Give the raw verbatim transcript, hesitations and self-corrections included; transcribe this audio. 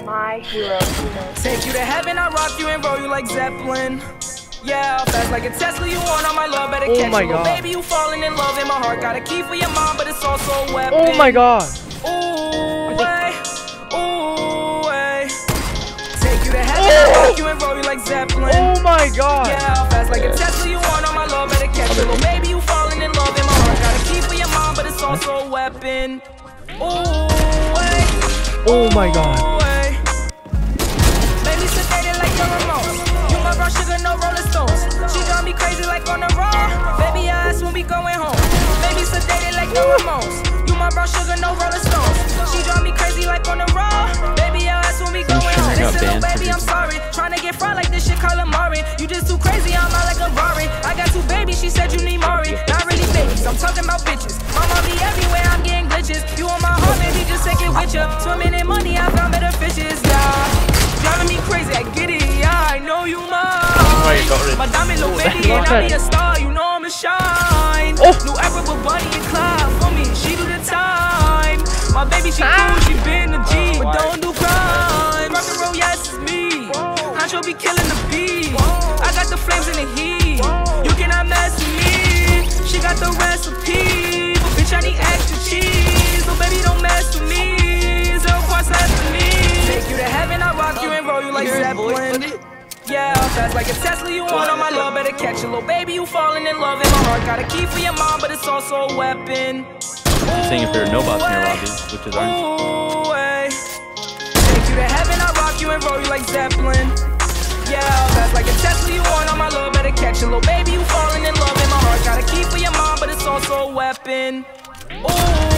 My hero. Take you to heaven, I rock you and roll you like Zeppelin. Yeah, fast like a Tesla, you want all my love, better Oh catch my you. Little God. baby, you falling in love, and my heart got a key for your mom, but it's also a weapon. Oh my god. Ooh, way, ooh, way. Take you to heaven, I rock you and roll you like Zeppelin. Oh my god. Yeah, fast like a Tesla, you want all my love, better catch you. Little baby, you falling in love, and my heart got a key for your mom, but it's also a weapon. Ooh, way. Oh my god. Baby sedated like the remote. You my brown sugar, no Rolling Stones. She drive me crazy like on the raw. Baby, I ask when we going home. Baby sedated like the remote. You my brown sugar, no Rolling Stones. She drive me crazy like on the raw. Baby, I ask when we going home. Listen, little baby, I'm sorry. Trying to get fried like this shit calamari. You just too crazy, I'm out like a Rari. I got two babies, she said you need Mari. Not really babies, I'm talking about bitches. Mama be everywhere, I'm getting glitches. You on my heart, baby, just take it with ya. Swimming in money, I found better fishes, yeah. Driving me crazy, I get it, yeah, I know you mine. My diamond little baby, and I be a star, you know I'ma shine. Oh. New era with Bunny and Clyde for me, she do the time. My baby, she cool, she been a G, but don't do crime. Rock and roll, yes, it's me. Honcho be killing the beat. I got the flames in the heat. You cannot mess with me. She got the recipe, but bitch, I need extra cheese. So baby, don't mess with me. Zero parts left for me. Take you to heaven, I rock you and roll you like Zeppelin. Yeah, fast like a Tesla, you want all my love, better catch it. Little baby, you falling in love, and my heart got a key for your mom, but it's also a weapon. I'm saying if there are no bots in your lobby, which is aren't. Ooh, way. Take you to heaven, I rock you and roll you like Zeppelin. Yeah, fast like a Tesla, you want all my love, better catch it. Little baby, you falling in love, and my heart got a key for your mom, but it's also a weapon. Ooh.